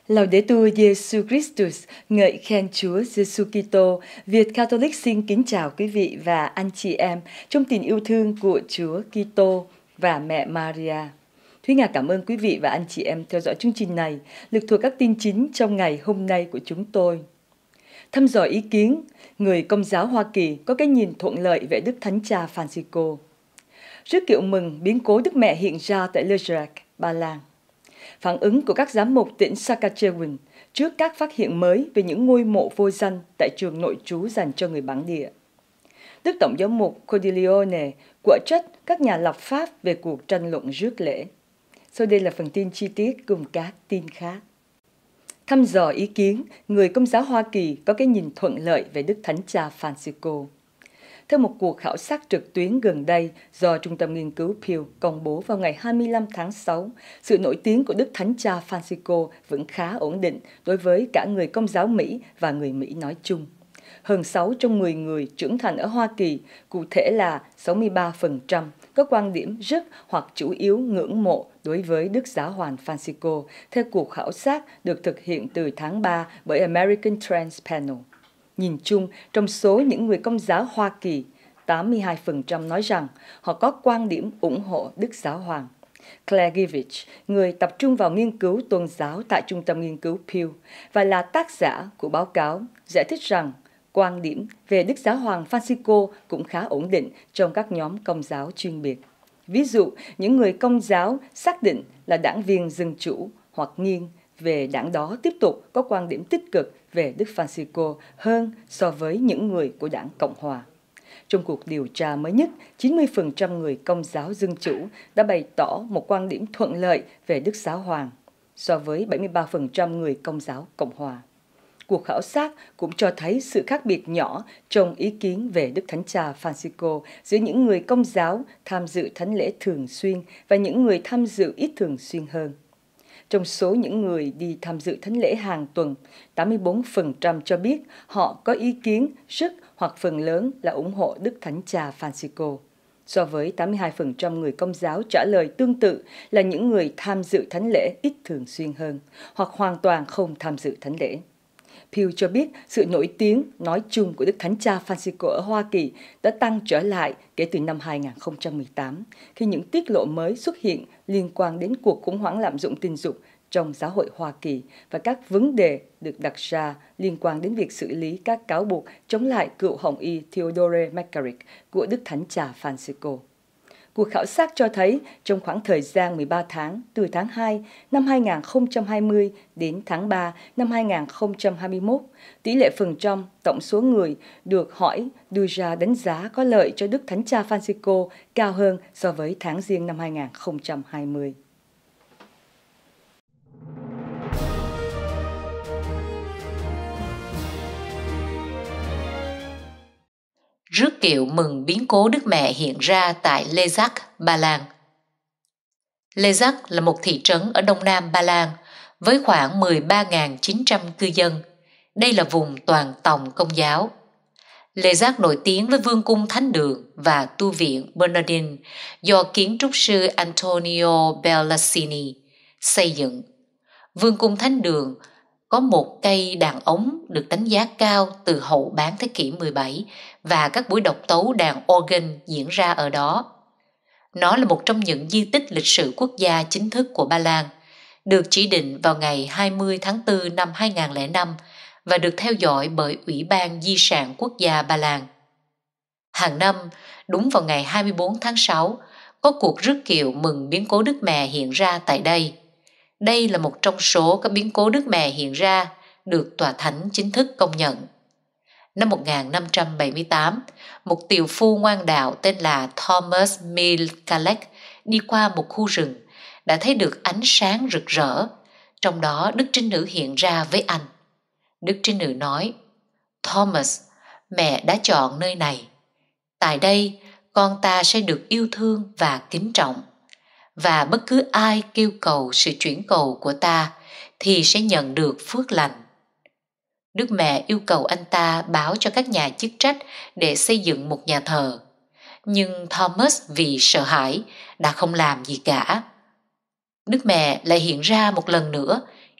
Laudetur Jesus Christus, ngợi khen Chúa Giêsu Kitô. Việt Catholic xin kính chào quý vị và anh chị em trong tình yêu thương của Chúa Kitô và mẹ Maria. Thúy Nga cảm ơn quý vị và anh chị em theo dõi chương trình này, lực thuộc các tin chính trong ngày hôm nay của chúng tôi. Thăm dò ý kiến, người Công giáo Hoa Kỳ có cái nhìn thuận lợi về Đức Thánh Cha Francisco. Rước kiệu mừng biến cố Đức Mẹ hiện ra tại Lezak, Ba Lan. Phản ứng của các giám mục tỉnh Saskatchewan trước các phát hiện mới về những ngôi mộ vô danh tại trường nội trú dành cho người bản địa. Đức Tổng giám mục Cordileone quở trách các nhà lập pháp về cuộc tranh luận rước lễ. Sau đây là phần tin chi tiết cùng các tin khác. Thăm dò ý kiến, người Công giáo Hoa Kỳ có cái nhìn thuận lợi về Đức Thánh Cha Francisco. Theo một cuộc khảo sát trực tuyến gần đây do Trung tâm Nghiên cứu Pew công bố vào ngày 25 tháng 6, sự nổi tiếng của Đức Thánh Cha Francisco vẫn khá ổn định đối với cả người Công giáo Mỹ và người Mỹ nói chung. Hơn 6 trong 10 người trưởng thành ở Hoa Kỳ, cụ thể là 63%, có quan điểm rất hoặc chủ yếu ngưỡng mộ đối với Đức Giáo hoàng Francisco, theo cuộc khảo sát được thực hiện từ tháng 3 bởi American Trends Panel. Nhìn chung, trong số những người Công giáo Hoa Kỳ, 82% nói rằng họ có quan điểm ủng hộ Đức Giáo hoàng. Claire Givich, người tập trung vào nghiên cứu tôn giáo tại Trung tâm Nghiên cứu Pew và là tác giả của báo cáo, giải thích rằng quan điểm về Đức Giáo hoàng Francisco cũng khá ổn định trong các nhóm Công giáo chuyên biệt. Ví dụ, những người Công giáo xác định là đảng viên Dân Chủ hoặc nghiêng về đảng đó tiếp tục có quan điểm tích cực về Đức Francisco hơn so với những người của đảng Cộng Hòa. Trong cuộc điều tra mới nhất, 90% người Công giáo Dân Chủ đã bày tỏ một quan điểm thuận lợi về Đức Giáo hoàng, so với 73% người Công giáo Cộng Hòa. Cuộc khảo sát cũng cho thấy sự khác biệt nhỏ trong ý kiến về Đức Thánh Cha Francisco giữa những người Công giáo tham dự thánh lễ thường xuyên và những người tham dự ít thường xuyên hơn. Trong số những người đi tham dự thánh lễ hàng tuần, 84% cho biết họ có ý kiến rất hoặc phần lớn là ủng hộ Đức Thánh Cha Francisco. So với 82% người Công giáo trả lời tương tự là những người tham dự thánh lễ ít thường xuyên hơn, hoặc hoàn toàn không tham dự thánh lễ. Pew cho biết sự nổi tiếng nói chung của Đức Thánh Cha Francisco ở Hoa Kỳ đã tăng trở lại kể từ năm 2018, khi những tiết lộ mới xuất hiện liên quan đến cuộc khủng hoảng lạm dụng tình dục trong giáo hội Hoa Kỳ và các vấn đề được đặt ra liên quan đến việc xử lý các cáo buộc chống lại cựu Hồng y Theodore McCarrick của Đức Thánh Cha Francisco. Cuộc khảo sát cho thấy trong khoảng thời gian 13 tháng, từ tháng 2 năm 2020 đến tháng 3 năm 2021, tỷ lệ phần trăm tổng số người được hỏi đưa ra đánh giá có lợi cho Đức Thánh Cha Francisco cao hơn so với tháng Giêng năm 2020. Rước kiệu mừng biến cố Đức Mẹ hiện ra tại Lezak, Ba Lan. Lezak là một thị trấn ở đông nam Ba Lan với khoảng 13.900 cư dân. Đây là vùng toàn tòng Công giáo. Lezak nổi tiếng với vương cung thánh đường và tu viện Bernardin do kiến trúc sư Antonio Bellassini xây dựng. Vương cung thánh đường có một cây đàn ống được đánh giá cao từ hậu bán thế kỷ 17 và các buổi độc tấu đàn organ diễn ra ở đó. Nó là một trong những di tích lịch sử quốc gia chính thức của Ba Lan, được chỉ định vào ngày 20 tháng 4 năm 2005 và được theo dõi bởi Ủy ban Di sản Quốc gia Ba Lan. Hàng năm, đúng vào ngày 24 tháng 6, có cuộc rước kiệu mừng biến cố Đức Mẹ hiện ra tại đây. Đây là một trong số các biến cố Đức Mẹ hiện ra được Tòa Thánh chính thức công nhận. Năm 1578, một tiều phu ngoan đạo tên là Thomas Milcalec đi qua một khu rừng đã thấy được ánh sáng rực rỡ, trong đó Đức Trinh Nữ hiện ra với anh. Đức Trinh Nữ nói: "Thomas, mẹ đã chọn nơi này. Tại đây, con ta sẽ được yêu thương và kính trọng. Và bất cứ ai kêu cầu sự chuyển cầu của ta thì sẽ nhận được phước lành." Đức Mẹ yêu cầu anh ta báo cho các nhà chức trách để xây dựng một nhà thờ. Nhưng Thomas vì sợ hãi đã không làm gì cả. Đức Mẹ lại hiện ra một lần nữa,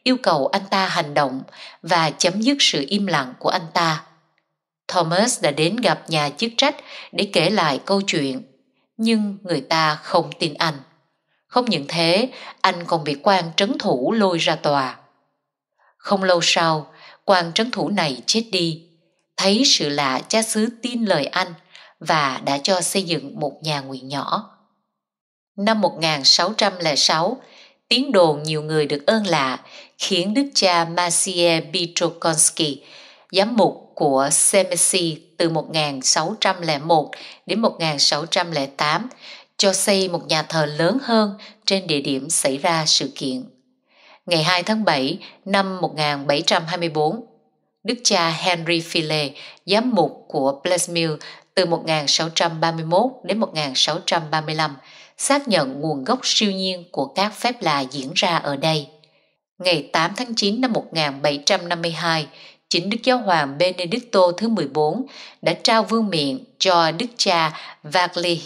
yêu cầu anh ta hành động và chấm dứt sự im lặng của anh ta. Thomas đã đến gặp nhà chức trách để kể lại câu chuyện, nhưng người ta không tin anh. Không những thế, anh còn bị quan trấn thủ lôi ra tòa. Không lâu sau, quan trấn thủ này chết đi. Thấy sự lạ, cha xứ tin lời anh và đã cho xây dựng một nhà nguyện nhỏ. Năm 1606, tiếng đồn nhiều người được ơn lạ khiến đức cha Maciej Bitrokonski, giám mục của Przemysl từ 1601 đến 1608, cho xây một nhà thờ lớn hơn trên địa điểm xảy ra sự kiện. Ngày 2 tháng 7 năm 1724, đức cha Henry File, giám mục của Plesmil từ 1631 đến 1635, xác nhận nguồn gốc siêu nhiên của các phép lạ diễn ra ở đây. Ngày 8 tháng 9 năm 1752, chính Đức Giáo hoàng Benedicto thứ 14 đã trao vương miện cho đức cha Vaclav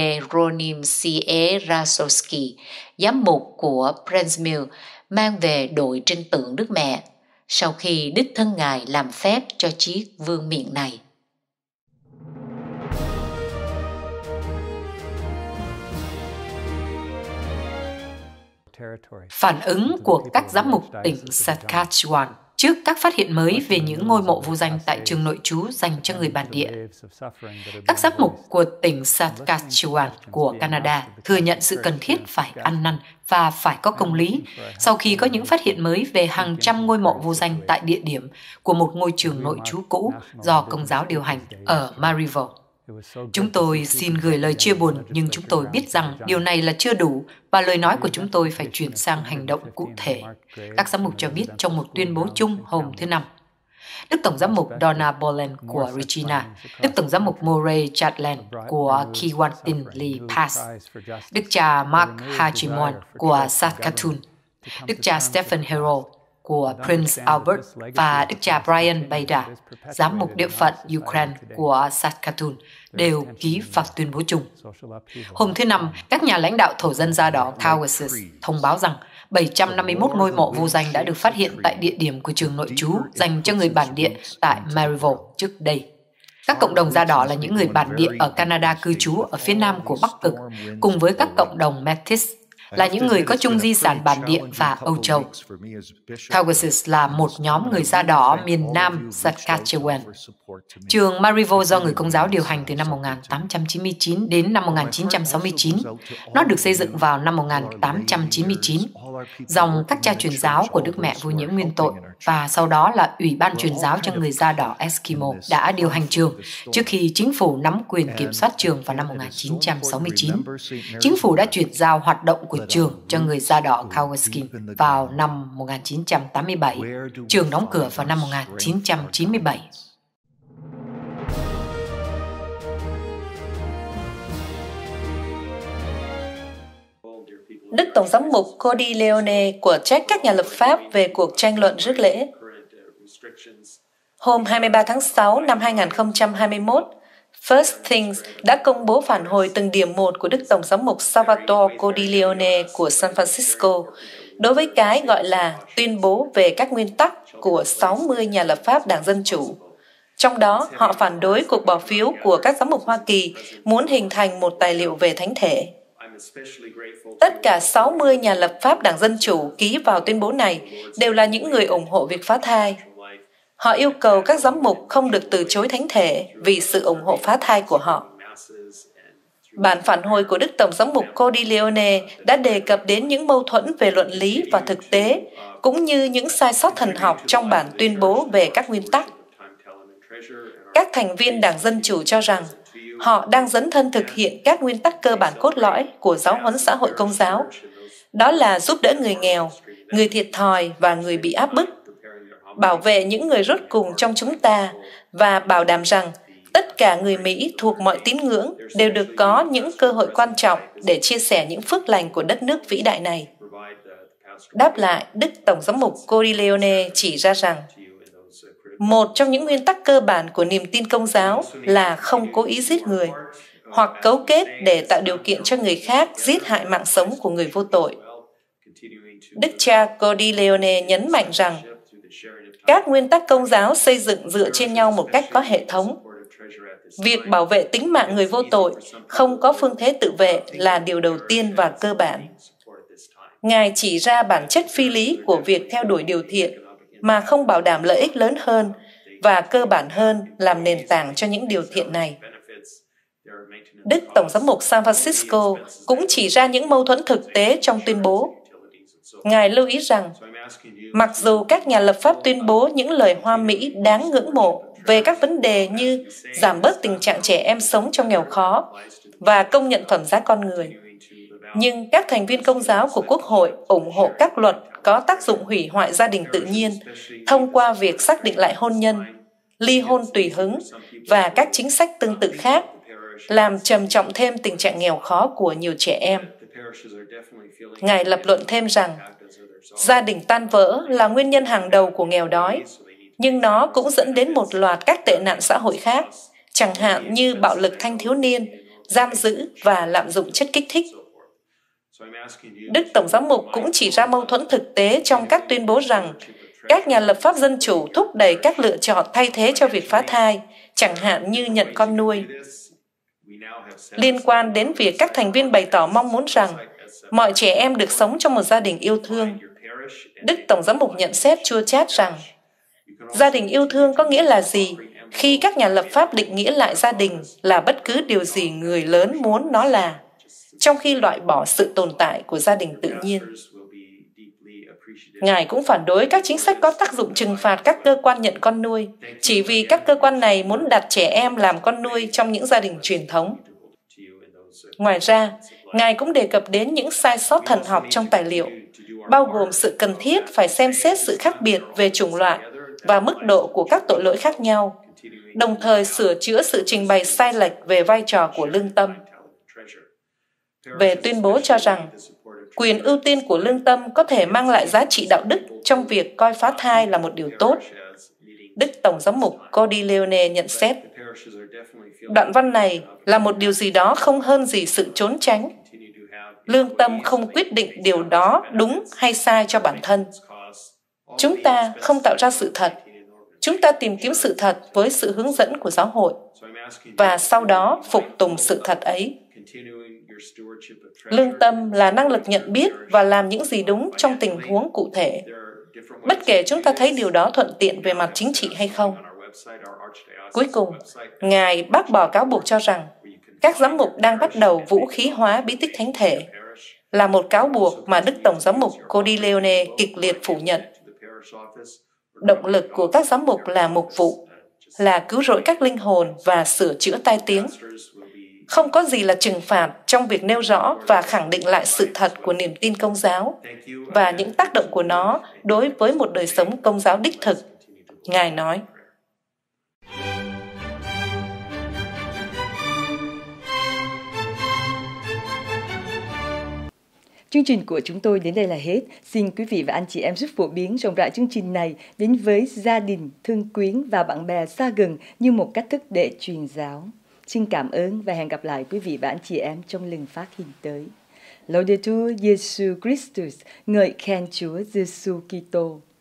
Hieronymus giám mục của Przemysl, mang về đội trên tượng Đức Mẹ, sau khi đích thân Ngài làm phép cho chiếc vương miện này. Phản ứng của các giám mục tỉnh Saskatchewan trước các phát hiện mới về những ngôi mộ vô danh tại trường nội trú dành cho người bản địa. Các giám mục của tỉnh Saskatchewan của Canada thừa nhận sự cần thiết phải ăn năn và phải có công lý sau khi có những phát hiện mới về hàng trăm ngôi mộ vô danh tại địa điểm của một ngôi trường nội trú cũ do Công giáo điều hành ở Maryville. Chúng tôi xin gửi lời chia buồn, nhưng chúng tôi biết rằng điều này là chưa đủ và lời nói của chúng tôi phải chuyển sang hành động cụ thể. Các giám mục cho biết trong một tuyên bố chung hôm thứ Năm. Đức Tổng giám mục Donna Boland của Regina, Đức Tổng giám mục Murray Chatelain của Kiwantinli Pass, Đức cha Mark Hajimon của Saskatoon, Đức cha Stephen Hero của Prince Albert và đức cha Brian Beda, giám mục địa phận Ukraine của Saskatoon, đều ký vào tuyên bố chung. Hôm thứ Năm, các nhà lãnh đạo thổ dân da đỏ Caucasus thông báo rằng 751 ngôi mộ vô danh đã được phát hiện tại địa điểm của trường nội trú dành cho người bản địa tại Maryville trước đây. Các cộng đồng da đỏ là những người bản địa ở Canada cư trú ở phía nam của Bắc Cực, cùng với các cộng đồng Métis, là những người có chung di sản bản địa và Âu Châu. Caucasus là một nhóm người da đỏ miền nam Saskatchewan. Trường Maryville do người Công giáo điều hành từ năm 1899 đến năm 1969. Nó được xây dựng vào năm 1899. Dòng các cha truyền giáo của Đức Mẹ Vô Nhiễm Nguyên Tội và sau đó là Ủy ban truyền giáo cho người da đỏ Eskimo đã điều hành trường trước khi chính phủ nắm quyền kiểm soát trường vào năm 1969. Chính phủ đã chuyển giao hoạt động của trường cho người da đỏ Caucasus vào năm 1987. Trường đóng cửa vào năm 1997. Đức Tổng giám mục Cody Leone của trách các nhà lập pháp về cuộc tranh luận rước lễ. Hôm 23 tháng 6 năm 2021, First Things đã công bố phản hồi từng điểm một của Đức Tổng giám mục Salvatore Cody Leone của San Francisco đối với cái gọi là tuyên bố về các nguyên tắc của 60 nhà lập pháp Đảng Dân Chủ. Trong đó, họ phản đối cuộc bỏ phiếu của các giám mục Hoa Kỳ muốn hình thành một tài liệu về thánh thể. Tất cả 60 nhà lập pháp Đảng Dân Chủ ký vào tuyên bố này đều là những người ủng hộ việc phá thai. Họ yêu cầu các giám mục không được từ chối thánh thể vì sự ủng hộ phá thai của họ. Bản phản hồi của Đức Tổng giám mục Cody Leone đã đề cập đến những mâu thuẫn về luận lý và thực tế, cũng như những sai sót thần học trong bản tuyên bố về các nguyên tắc. Các thành viên Đảng Dân Chủ cho rằng họ đang dấn thân thực hiện các nguyên tắc cơ bản cốt lõi của giáo huấn xã hội Công giáo. Đó là giúp đỡ người nghèo, người thiệt thòi và người bị áp bức, bảo vệ những người rốt cùng trong chúng ta và bảo đảm rằng tất cả người Mỹ thuộc mọi tín ngưỡng đều được có những cơ hội quan trọng để chia sẻ những phước lành của đất nước vĩ đại này. Đáp lại, Đức Tổng giám mục Cody Leone chỉ ra rằng một trong những nguyên tắc cơ bản của niềm tin Công giáo là không cố ý giết người hoặc cấu kết để tạo điều kiện cho người khác giết hại mạng sống của người vô tội. Đức cha Cordileone nhấn mạnh rằng các nguyên tắc công giáo xây dựng dựa trên nhau một cách có hệ thống. Việc bảo vệ tính mạng người vô tội, không có phương thế tự vệ là điều đầu tiên và cơ bản. Ngài chỉ ra bản chất phi lý của việc theo đuổi điều thiện mà không bảo đảm lợi ích lớn hơn và cơ bản hơn làm nền tảng cho những điều thiện này. Đức Tổng giám mục San Francisco cũng chỉ ra những mâu thuẫn thực tế trong tuyên bố. Ngài lưu ý rằng, mặc dù các nhà lập pháp tuyên bố những lời hoa mỹ đáng ngưỡng mộ về các vấn đề như giảm bớt tình trạng trẻ em sống trong nghèo khó và công nhận phẩm giá con người, nhưng các thành viên công giáo của Quốc hội ủng hộ các luật có tác dụng hủy hoại gia đình tự nhiên thông qua việc xác định lại hôn nhân, ly hôn tùy hứng và các chính sách tương tự khác, làm trầm trọng thêm tình trạng nghèo khó của nhiều trẻ em. Ngài lập luận thêm rằng, gia đình tan vỡ là nguyên nhân hàng đầu của nghèo đói, nhưng nó cũng dẫn đến một loạt các tệ nạn xã hội khác, chẳng hạn như bạo lực thanh thiếu niên, giam giữ và lạm dụng chất kích thích. Đức Tổng giám mục cũng chỉ ra mâu thuẫn thực tế trong các tuyên bố rằng các nhà lập pháp dân chủ thúc đẩy các lựa chọn thay thế cho việc phá thai, chẳng hạn như nhận con nuôi. Liên quan đến việc các thành viên bày tỏ mong muốn rằng mọi trẻ em được sống trong một gia đình yêu thương, Đức Tổng giám mục nhận xét chua chát rằng gia đình yêu thương có nghĩa là gì khi các nhà lập pháp định nghĩa lại gia đình là bất cứ điều gì người lớn muốn nó là, trong khi loại bỏ sự tồn tại của gia đình tự nhiên. Ngài cũng phản đối các chính sách có tác dụng trừng phạt các cơ quan nhận con nuôi, chỉ vì các cơ quan này muốn đặt trẻ em làm con nuôi trong những gia đình truyền thống. Ngoài ra, Ngài cũng đề cập đến những sai sót thần học trong tài liệu, bao gồm sự cần thiết phải xem xét sự khác biệt về chủng loại và mức độ của các tội lỗi khác nhau, đồng thời sửa chữa sự trình bày sai lệch về vai trò của lương tâm. Về tuyên bố cho rằng, quyền ưu tiên của lương tâm có thể mang lại giá trị đạo đức trong việc coi phá thai là một điều tốt, Đức Tổng giám mục Cordileone nhận xét, đoạn văn này là một điều gì đó không hơn gì sự trốn tránh. Lương tâm không quyết định điều đó đúng hay sai cho bản thân. Chúng ta không tạo ra sự thật. Chúng ta tìm kiếm sự thật với sự hướng dẫn của giáo hội, và sau đó phục tùng sự thật ấy. Lương tâm là năng lực nhận biết và làm những gì đúng trong tình huống cụ thể, bất kể chúng ta thấy điều đó thuận tiện về mặt chính trị hay không. Cuối cùng, Ngài bác bỏ cáo buộc cho rằng các giám mục đang bắt đầu vũ khí hóa bí tích thánh thể, là một cáo buộc mà Đức Tổng giám mục Cordileone kịch liệt phủ nhận. Động lực của các giám mục là mục vụ, là cứu rỗi các linh hồn và sửa chữa tai tiếng. Không có gì là trừng phạt trong việc nêu rõ và khẳng định lại sự thật của niềm tin công giáo và những tác động của nó đối với một đời sống công giáo đích thực. Ngài nói, chương trình của chúng tôi đến đây là hết. Xin quý vị và anh chị em giúp phổ biến rộng rãi chương trình này đến với gia đình, thương quyến và bạn bè xa gần như một cách thức để truyền giáo. Xin cảm ơn và hẹn gặp lại quý vị và anh chị em trong lần phát hình tới. Laudetur Jesu Christus, ngợi khen Chúa Giêsu Kitô.